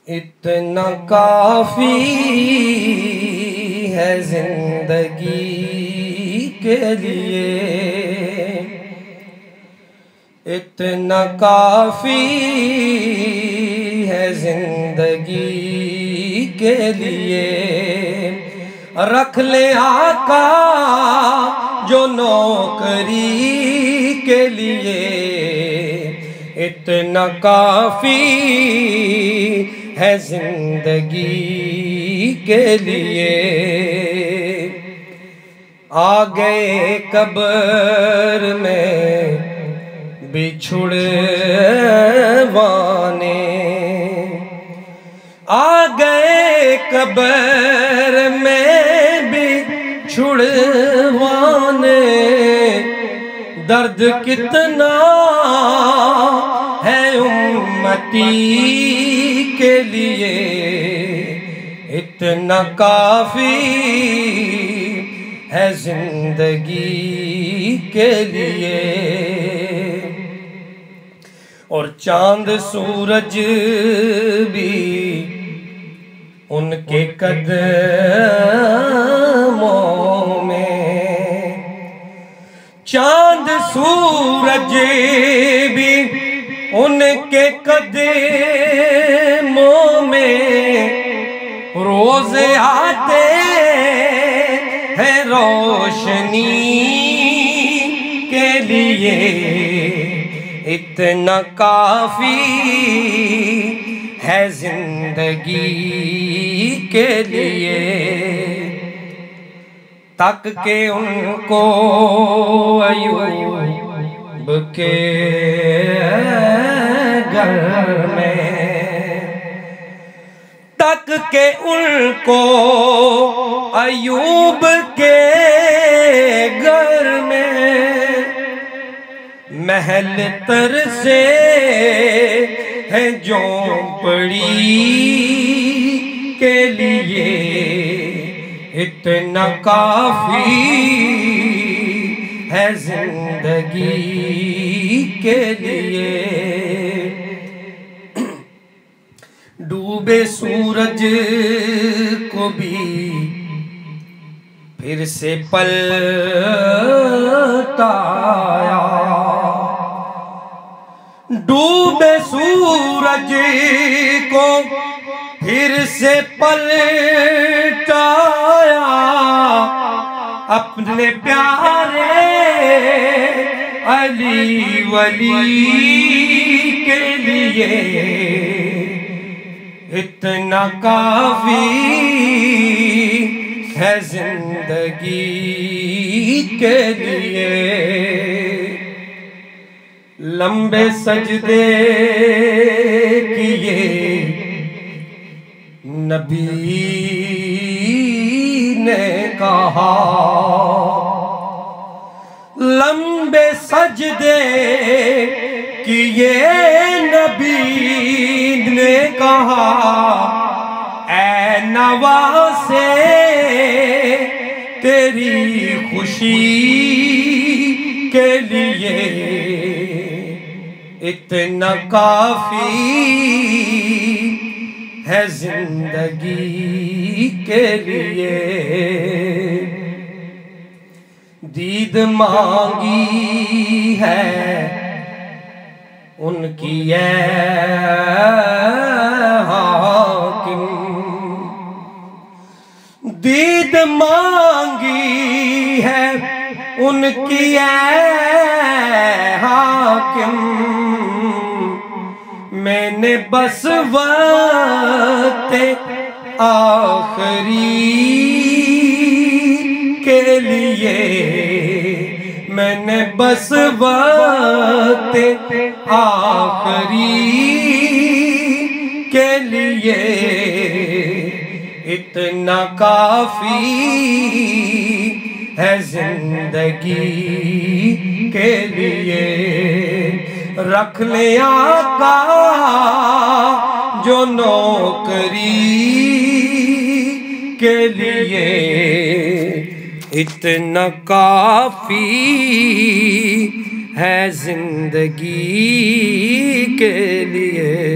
इतना काफी है जिंदगी के लिए, इतना काफी है जिंदगी के लिए। रख ले आका जो नौकरी के लिए, इतना काफी है जिंदगी के लिए। आ गए कब्र में बिछुड़वाने, आ गए कब्र में बिछुड़वाने। दर्द कितना है उम्मती के लिए, इतना काफी है जिंदगी के लिए। और चांद सूरज भी उनके कदमों में, चांद सूरज भी उनके कदमों में। रोज आते हैं रोशनी के लिए, इतना काफी है जिंदगी के लिए। तक के उनको अयूब के घर में, तक के उनको अयूब के घर में। महल तर से है झोंपड़ी के लिए, इतना काफी है जिंदगी के लिए। डूबे सूरज को भी फिर से पलटाया, डूबे सूरज को फिर से पलटाया। अपने प्यारे अली वली के लिए, इतना काफी है जिंदगी के लिए। लंबे सजदे किए नबी ने कहा, लंबे सजदे किए नबी ने कहा। ऐ नवासे तेरी खुशी के लिए, इतना काफी है जिंदगी के लिए। दीद मांगी है उनकी हाकिम, दीद मांगी है उनकी हाकिम। मैंने बस वक्त आखिरी के लिए, मैंने बस वक्त आखिरी के लिए, इतना काफी है जिंदगी के लिए। रख ले आका जो नौकरी के लिए, इतना काफी है जिंदगी के लिए।